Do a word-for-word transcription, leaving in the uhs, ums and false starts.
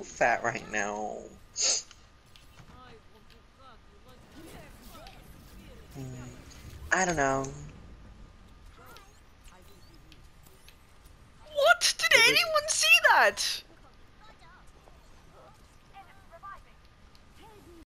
fat right now. Hmm, I don't know. What? Did It was anyone see that?